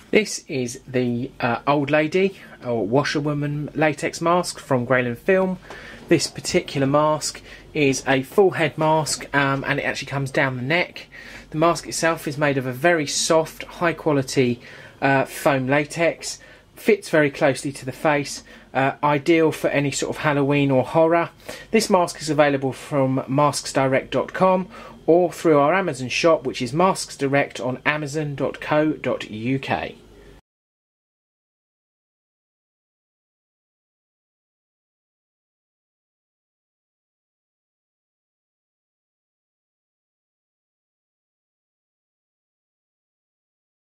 This is the old lady or washerwoman latex mask from Greyland Film. This particular mask is a full head mask and it actually comes down the neck. The mask itself is made of a very soft, high quality foam latex. Fits very closely to the face, ideal for any sort of Halloween or horror. This mask is available from masksdirect.com or through our Amazon shop, which is masksdirect on amazon.co.uk.